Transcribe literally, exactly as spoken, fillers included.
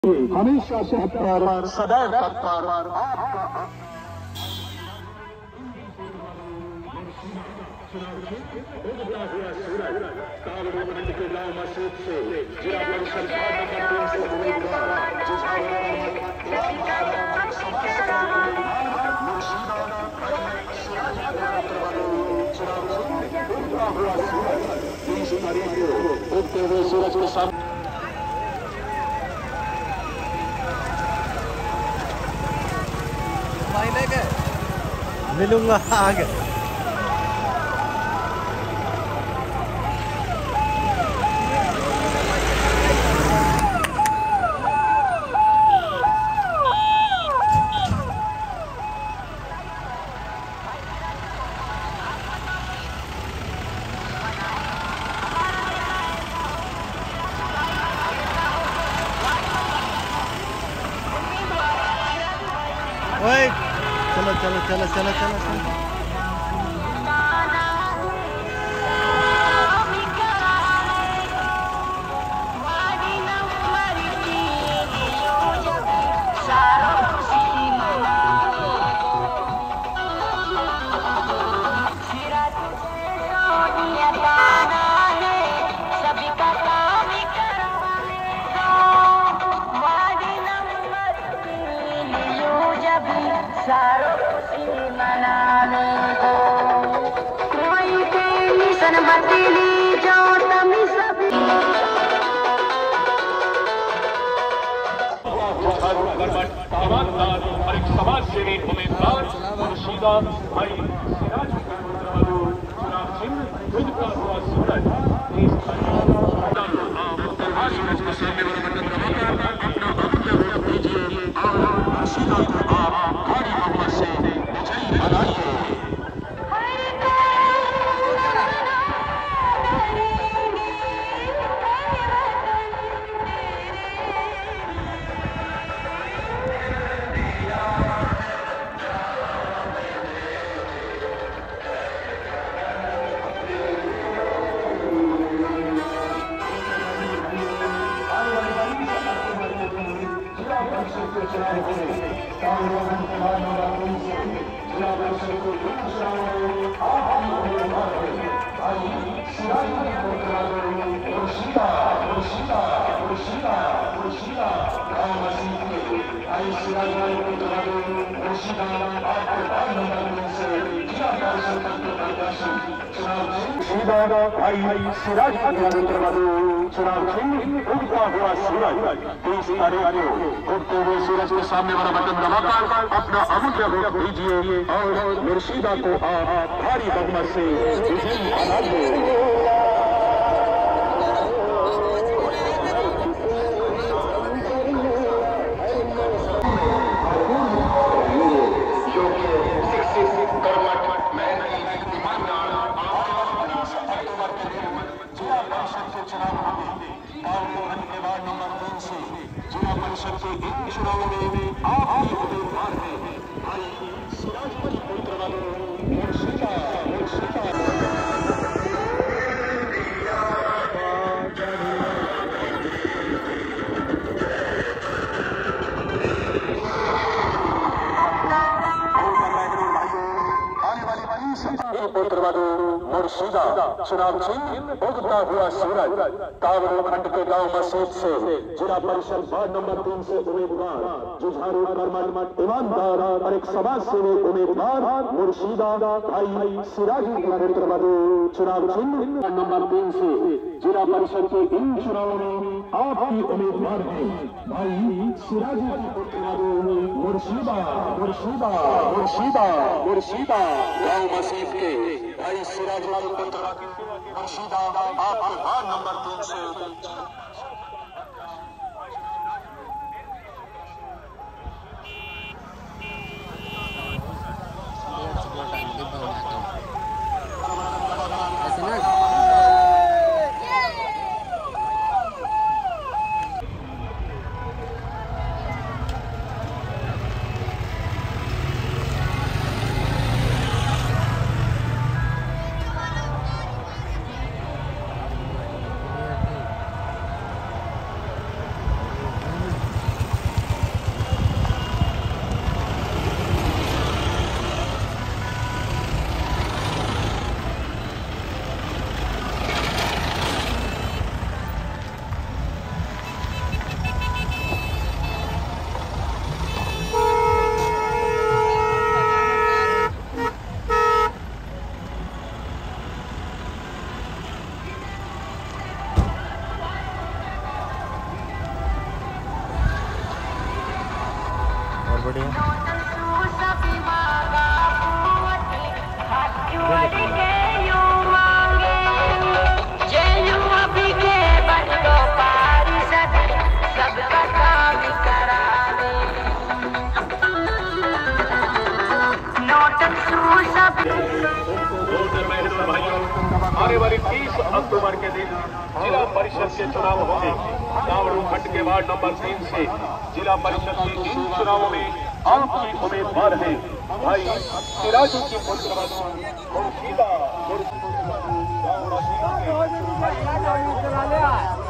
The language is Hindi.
हमेशा तत्पर, सदैव तत्पर आपका उगते हुए सूरज के सामने मिलूंगा आगे। ओए चलो चलो चलो चलो चलो चलो समाज सेवी उम्मीदवार मुर्शिदा भाई सिराज चुनाव चिन्ह खुद का हुआ सूरज सूरज को सामने वाला बटन दबाकर अपना अमूल्य वोट दीजिए और मुर्शिदा को आप भारी बहुमत से विजयी बनाइए। सिराज चुनाव चिन्ह उगता हुआ सूरज तीस तारीख को उगते हुए सूरज के सामने वाला बटन दबाकर अपना अमूल्य वोट दीजिए और मुर्शिदा को आप भारी बहुमत से विजयी बनाइए। जिला परिषद के इन चुनावों में आप उम्मीदवार हैं भाई सिराज भाई पुत्र वालों मुर्शिदा मुर्शिदा पुत्र वालों मुर्शिदा चुनाव चिन्ह उगता हुआ सूरज तावड़ो खंड के गांव मसीद से जिला परिषद वार्ड नंबर तीन से उम्मीदवार जुझारू कर्मठ ईमानदार और एक समाज सेवी उम्मीदवार मुर्शिदा भाई सिराज पुत्र वालों चुनाव चिन्ह नंबर तीन से जिला परिषद के इन चुनावों में आपकी उम्मीदवार है भाई सिराज पुत्र वालों मुर्शिदा मुर्शिदा मुर्शिदा मुर्शिदा गांव मसीद के भाई सिराज पुत्र मुर्शिदा आपके वार्ड नंबर तीन से बढ़िया। आने वाली तीस अक्टूबर के दिन जिला परिषद के चुनाव होंगे। दावड़ू खंड के वार्ड नंबर तीन से जिला परिषद के इन चुनावों में आपकी उम्मीदवार है भाई सिराजू की मुर्शिदा।